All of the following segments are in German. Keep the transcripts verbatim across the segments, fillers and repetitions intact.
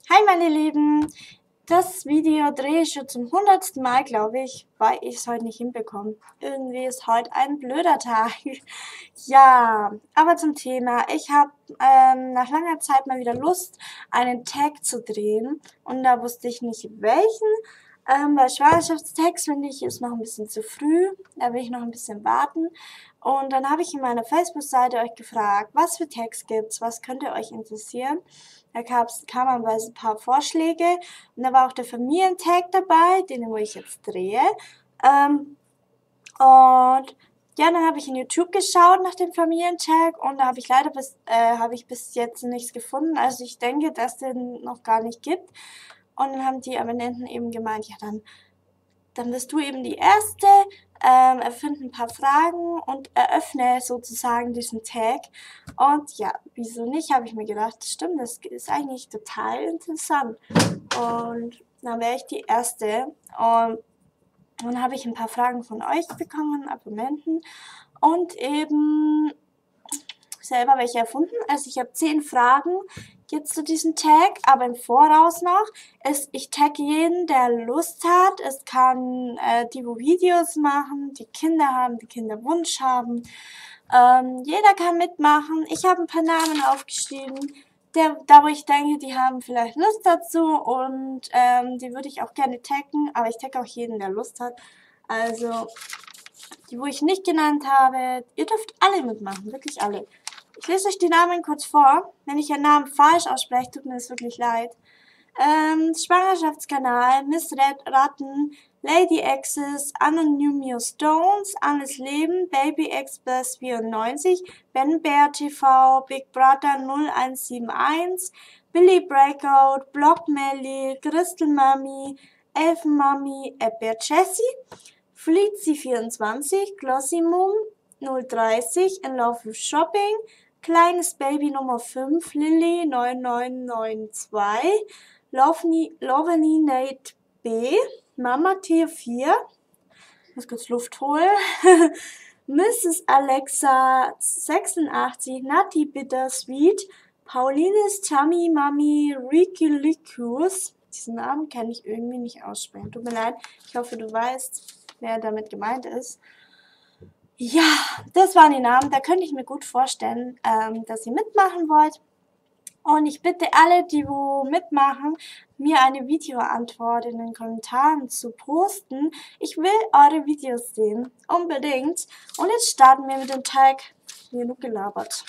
Hi meine Lieben, das Video drehe ich schon zum hundertsten Mal, glaube ich, weil ich es heute nicht hinbekomme. Irgendwie ist heute ein blöder Tag. Ja, aber zum Thema. Ich habe ähm, nach langer Zeit mal wieder Lust, einen Tag zu drehen und da wusste ich nicht welchen. Ähm, bei Schwangerschaftstags finde ich, ist noch ein bisschen zu früh, da will ich noch ein bisschen warten. Und dann habe ich in meiner Facebook-Seite euch gefragt, was für Tags gibt's, was könnte euch interessieren. Da gab's, kamen aber ein paar Vorschläge und da war auch der Familientag dabei, den wo ich jetzt drehe. Ähm, und ja, dann habe ich in YouTube geschaut nach dem Familientag und da habe ich leider bis, äh, habe ich bis jetzt nichts gefunden. Also ich denke, dass es den noch gar nicht gibt. Und dann haben die Abonnenten eben gemeint, ja, dann, dann bist du eben die Erste, ähm, erfinde ein paar Fragen und eröffne sozusagen diesen Tag. Und ja, wieso nicht, habe ich mir gedacht, stimmt, das ist eigentlich total interessant. Und dann wäre ich die Erste. Und dann habe ich ein paar Fragen von euch bekommen, Abonnenten. Und eben selber welche erfunden. Also ich habe zehn Fragen jetzt zu diesem Tag, aber im Voraus noch. Es, ich tagge jeden, der Lust hat. Es kann äh, die, wo Videos machen, die Kinder haben, die Kinder Wunsch haben. Ähm, jeder kann mitmachen. Ich habe ein paar Namen aufgeschrieben, der, da wo ich denke, die haben vielleicht Lust dazu und ähm, die würde ich auch gerne taggen, aber ich tagge auch jeden, der Lust hat. Also die, wo ich nicht genannt habe, ihr dürft alle mitmachen, wirklich alle. Ich lese euch die Namen kurz vor. Wenn ich einen Namen falsch ausspreche, tut mir das wirklich leid. Ähm, Schwangerschaftskanal, Miss Red Ratten, Lady Axis, Anonymous Stones, Annes Leben, Baby Express vierundneunzig, Ben Bear T V, Big Brother null eins sieben eins, Billy Breakout, Block Melly, Crystal Mummy, Elfen Mummy, Erdbeer Jessie, Fleetzy vierundzwanzig, Glossy Mum null dreißig, In Love with Shopping, Kleines Baby Nummer fünf, Lilly neun neun neun zwei, Lovely, Lovely Nate B, Mama Tier vier, ich muss kurz Luft holen, Misses Alexa sechsundachtzig, Nutty Bittersweet, Paulines Tummy Mummy, Ricky Licus. Diesen Namen kann ich irgendwie nicht aussprechen. Tut mir leid, ich hoffe, du weißt, wer damit gemeint ist. Ja, das waren die Namen. Da könnte ich mir gut vorstellen, ähm, dass ihr mitmachen wollt. Und ich bitte alle, die wo mitmachen, mir eine Videoantwort in den Kommentaren zu posten. Ich will eure Videos sehen. Unbedingt. Und jetzt starten wir mit dem Tag. Genug gelabert.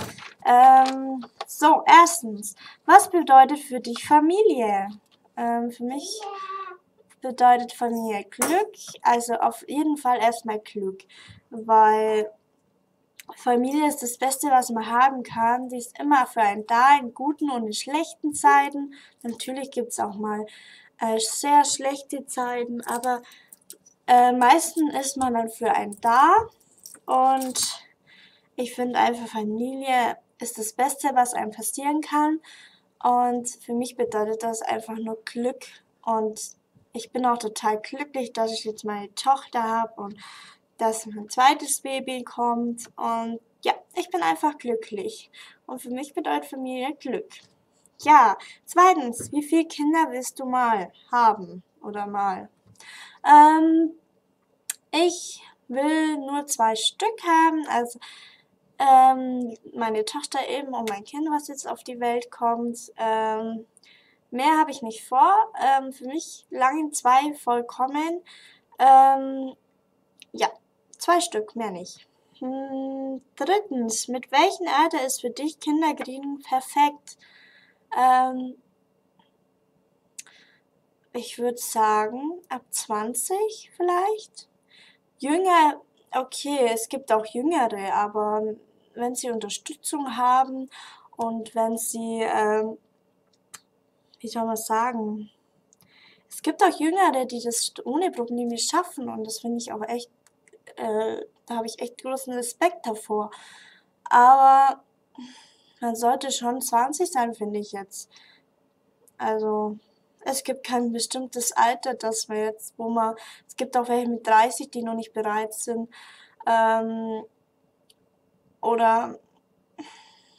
Ähm, so, erstens. Was bedeutet für dich Familie? Ähm, für mich bedeutet Familie Glück. Also auf jeden Fall erstmal Glück. Weil Familie ist das Beste, was man haben kann. Die ist immer für einen da, in guten und in schlechten Zeiten. Natürlich gibt es auch mal äh, sehr schlechte Zeiten, aber äh, meistens ist man dann für einen da. Und ich finde einfach, Familie ist das Beste, was einem passieren kann. Und für mich bedeutet das einfach nur Glück. Und ich bin auch total glücklich, dass ich jetzt meine Tochter habe und dass mein zweites Baby kommt. Und ja, ich bin einfach glücklich. Und für mich bedeutet Familie Glück. Ja, zweitens, wie viele Kinder willst du mal haben oder mal? Ähm, ich will nur zwei Stück haben, also ähm, meine Tochter eben und mein Kind, was jetzt auf die Welt kommt. Ähm, mehr habe ich nicht vor. Ähm, für mich langen zwei vollkommen. Ähm, ja, zwei Stück, mehr nicht. Hm, drittens, mit welchem Alter ist für dich Kinderkriegen perfekt? Ähm, ich würde sagen, ab zwanzig vielleicht. Jünger, okay, es gibt auch Jüngere, aber wenn sie Unterstützung haben und wenn sie, ähm, wie soll man sagen, es gibt auch Jüngere, die das ohne Probleme schaffen und das finde ich auch echt, äh, da habe ich echt großen Respekt davor. Aber man sollte schon zwanzig sein, finde ich jetzt. Also, es gibt kein bestimmtes Alter, das wir jetzt, wo man, es gibt auch welche mit dreißig, die noch nicht bereit sind. Ähm, oder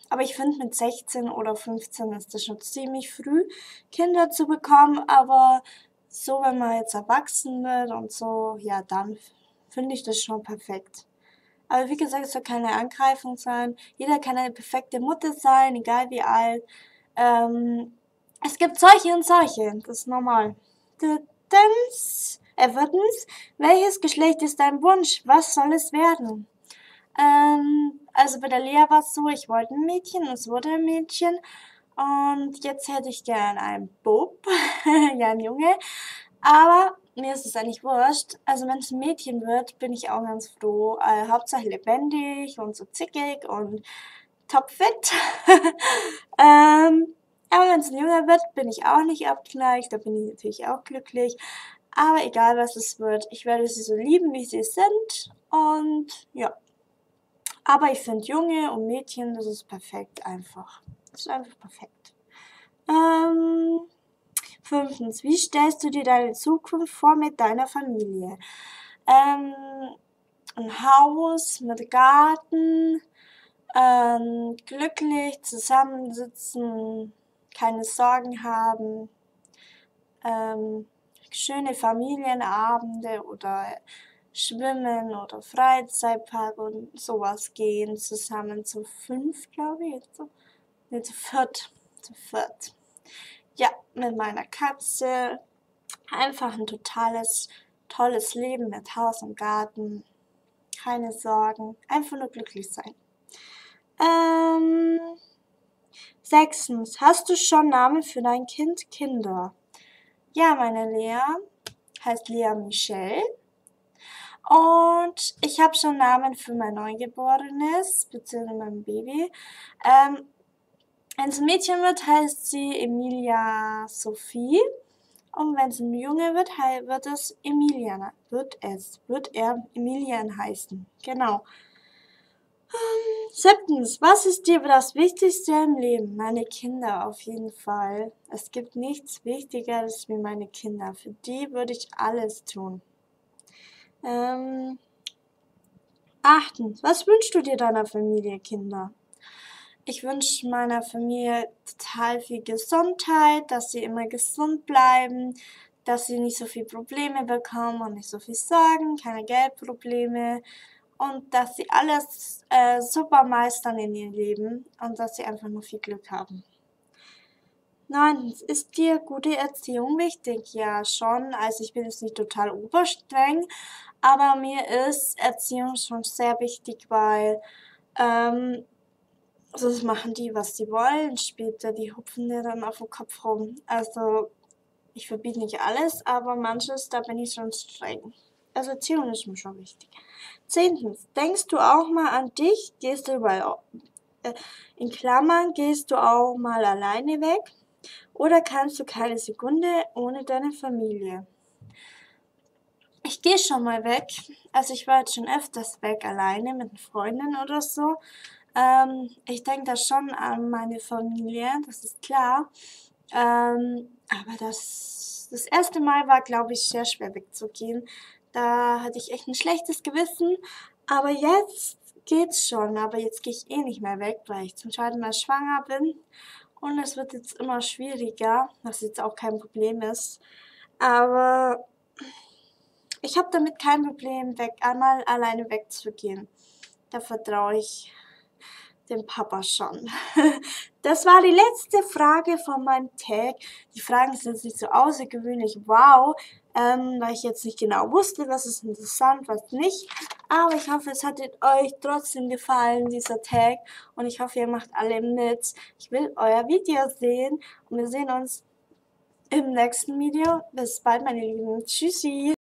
aber ich finde, mit sechzehn oder fünfzehn ist das schon ziemlich früh, Kinder zu bekommen. Aber so, wenn man jetzt erwachsen wird und so, ja, dann finde ich das schon perfekt. Aber wie gesagt, es soll keine Angreifung sein. Jeder kann eine perfekte Mutter sein, egal wie alt. Ähm, es gibt solche und solche, das ist normal. Drittens, äh, viertens, welches Geschlecht ist dein Wunsch? Was soll es werden? Ähm, also bei der Lea war es so, ich wollte ein Mädchen, es wurde ein Mädchen. Und jetzt hätte ich gern einen Bub, ja, ein Junge. Aber mir ist es eigentlich wurscht. Also wenn es ein Mädchen wird, bin ich auch ganz froh. Äh, Hauptsache lebendig und so zickig und topfit. ähm, aber wenn es ein Junge wird, bin ich auch nicht abgeneigt. Da bin ich natürlich auch glücklich. Aber egal was es wird, ich werde sie so lieben, wie sie sind. Und ja. Aber ich finde Junge und Mädchen, das ist perfekt einfach. Das ist einfach perfekt. Ähm, fünftens, wie stellst du dir deine Zukunft vor mit deiner Familie? Ähm, ein Haus mit Garten, ähm, glücklich zusammensitzen, keine Sorgen haben, ähm, schöne Familienabende oder Schwimmen oder Freizeitpark und sowas gehen, zusammen zu fünf, glaube ich, jetzt so. Ne, zu viert, zu viert. Ja, mit meiner Katze. Einfach ein totales, tolles Leben mit Haus und Garten. Keine Sorgen, einfach nur glücklich sein. Ähm, sechstens, hast du schon Namen für dein Kind, Kinder? Ja, meine Lea heißt Lea Michelle. Und ich habe schon Namen für mein Neugeborenes, beziehungsweise mein Baby. Ähm, wenn es ein Mädchen wird, heißt sie Emilia Sophie. Und wenn es ein Junge wird, wird es Emilian, wird es, wird er Emilian heißen. Genau. Ähm, siebtens, was ist dir das Wichtigste im Leben? Meine Kinder auf jeden Fall. Es gibt nichts Wichtigeres wie meine Kinder. Für die würde ich alles tun. Ähm, achtens, was wünschst du dir deiner Familie, Kinder? Ich wünsche meiner Familie total viel Gesundheit, dass sie immer gesund bleiben, dass sie nicht so viel Probleme bekommen und nicht so viel Sorgen, keine Geldprobleme und dass sie alles äh, super meistern in ihrem Leben und dass sie einfach nur viel Glück haben. Neuntens, ist dir gute Erziehung wichtig? Ja, schon. Also ich bin jetzt nicht total oberstreng, aber mir ist Erziehung schon sehr wichtig, weil ähm, sonst machen die, was sie wollen später. Die hupfen dir dann auf den Kopf rum. Also ich verbiete nicht alles, aber manches, da bin ich schon streng. Also Erziehung ist mir schon wichtig. Zehntens, denkst du auch mal an dich? Gehst du überall, äh, in Klammern, gehst du auch mal alleine weg? Oder kannst du keine Sekunde ohne deine Familie? Ich gehe schon mal weg. Also ich war jetzt schon öfters weg, alleine mit Freunden oder so. Ähm, ich denke da schon an meine Familie, das ist klar. Ähm, aber das, das erste Mal war, glaube ich, sehr schwer wegzugehen. Da hatte ich echt ein schlechtes Gewissen. Aber jetzt geht's schon. Aber jetzt gehe ich eh nicht mehr weg, weil ich zum zweiten Mal schwanger bin. Und es wird jetzt immer schwieriger, was jetzt auch kein Problem ist. Aber ich habe damit kein Problem, weg, einmal alleine wegzugehen. Da vertraue ich dem Papa schon. Das war die letzte Frage von meinem Tag. Die Fragen sind jetzt nicht so außergewöhnlich, wow, ähm, weil ich jetzt nicht genau wusste, was ist interessant, was nicht. Aber ich hoffe, es hat euch trotzdem gefallen, dieser Tag. Und ich hoffe, ihr macht alle mit. Ich will euer Video sehen und wir sehen uns im nächsten Video. Bis bald, meine Lieben. Tschüssi.